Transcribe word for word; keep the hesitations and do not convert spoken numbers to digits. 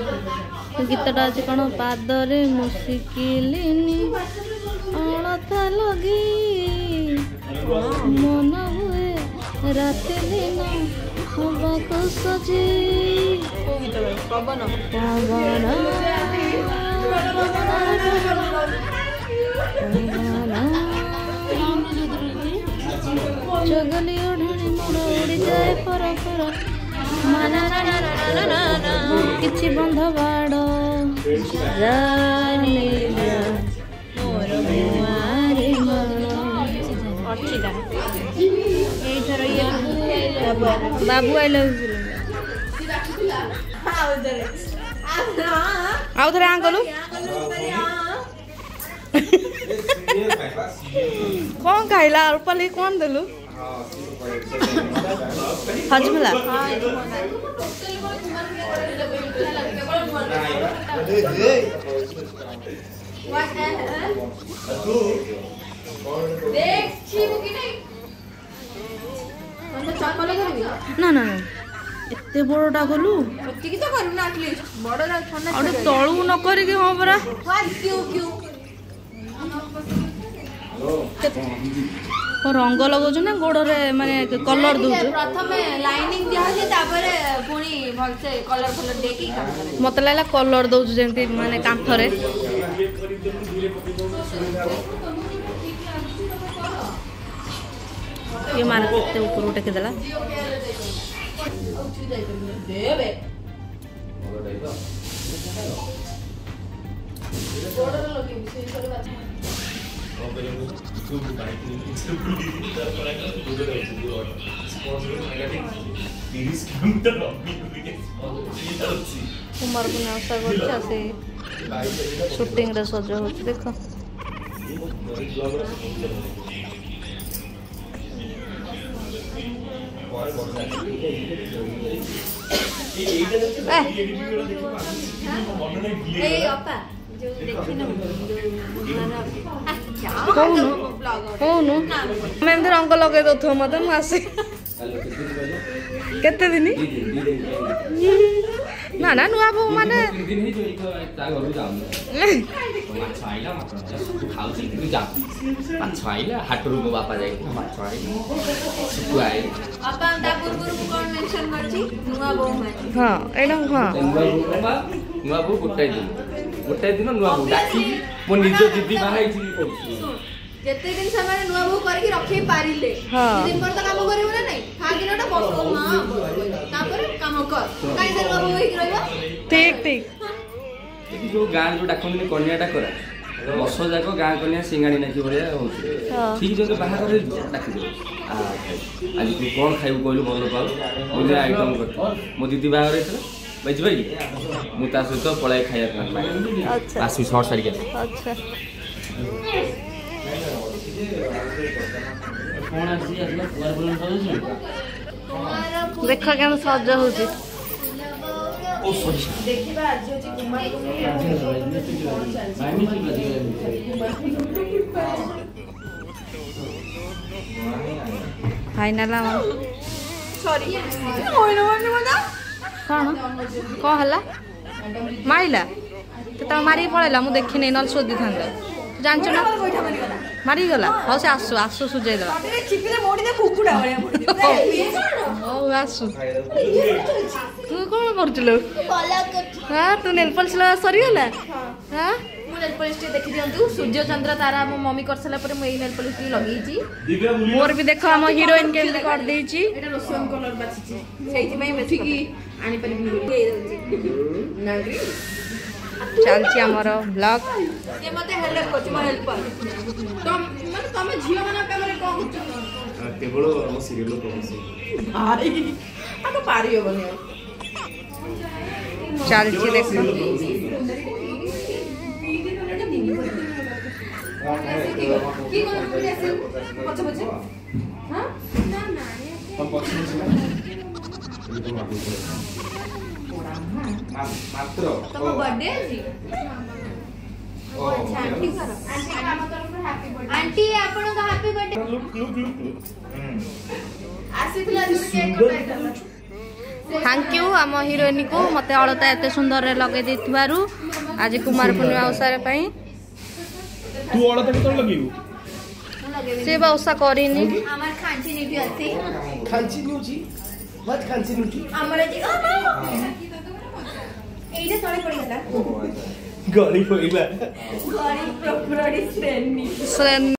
गीतटा आज कौन पादरे मुसिकिलिनी अलता लगी मन हुए राति दिन हवाको सजी पवन पवन जगली ओढ़णी मोड़ उड़ी जाए पर पर किछि बंध बाड़ जाने मोर मुआरे बाबू आई लव यू आउ थे आ गलु कौन खाइला रूपाली कौन देलु हजमला ना ना एते बड़टा गलु तलू न करिक हाँ परा रंग लगौछ ना गोड़े माने कलर दउछ प्रथम लाइनिंग दिया होछि तापरे पुनी भलसे कलर कलर देकी मत लागला कलर दउछ जेंती माने कांथरे ये मार केते ऊपर उठे के देला देबे गोड़े लगे से करे कुमार को नासा करछा से शूटिंग रे सज होछ देखो ए अपा जो देखिनो कौन कौन मैं रंग लगे दो मत मुझे केते दिन ना ना नुआ बो माने बापा जाई हाँ एडा हाँ नुआ बो गोटाई दिन गोटाई दिन नुआ बो डाकी मो निज दीदी बाहाई छी जेते दिन समय नुआ बो करके रखे पारिले दिन पर तो काम करियो ना नहीं खा दिनटा बसो हां तापर काम कर काई से नुआ बो होई रहबा ठीक ठीक जो गां जो डाकन कन्याटा करा बस जाक गाँ कन्या सिंगाणी नाची भाया हो ठीक जो बाहर डाक आज तू कौन खाइबू कहलु भल पाऊ मुझे आइटम कर मो दीदी बाहर बुझे मुझे सहित पलाई खाया आसमी सर्ट सारी अच्छा देख क्या सज हो देखिबा आज होची कुमार फाइनल सॉरी होइनो माने मना कौन कौन हला मारिला तो मारी पड़ेला मु देखिनी न सोदी था जानछ ना मारी गला हो से आसु आसु सुजै दला चिपिले मोडी दे कुकुडा भलिया मोडी ओ आसु तू कोन करछलो हां तू नेल पॉलिश ला सरी गला हां मु नेल पॉलिश देखि दियंतु सूर्य चंद्र तारा मो मम्मी करसला पर मु ए नेल पॉलिश लगई छी मोर भी देखो हम हीरोइन के कर देई छी एटा रोशन कलर बाछि छी सेहि में मेठी की आनी पर भी दे दउची नागरी चलछि हमर ब्लॉग ये मते हेल्प करछि मो हेल्पर तुम माने तमे झियो माना कामरे को केवल हम सीरियल प्रोमोशन भाई आ तो पारियो बने चलछि देखो की कोन पूरी आसे पछे पछे हां ना ना हम पछे मात्र तम बर्थडे जी ओ अच्छा आंटी करो आंटी काम तरफ हैप्पी बर्थडे आंटी आपण का happy birthday look look look आसीतला जो केक कटाइला थैंक यू आम हिरोइन को मते अलता एते सुंदर रे लगे देथिबारु आज कुमार पूर्णिमा अवसर पई तू अलता केतन लगेबू से बा ओसा करिनी हमार खांची नीति अछि खांची नुची मत खांची नुची हमरे जी एइले तळे पड़ी गला गली पइला गली प्रॉपर्टी श्रेणी श्रेणी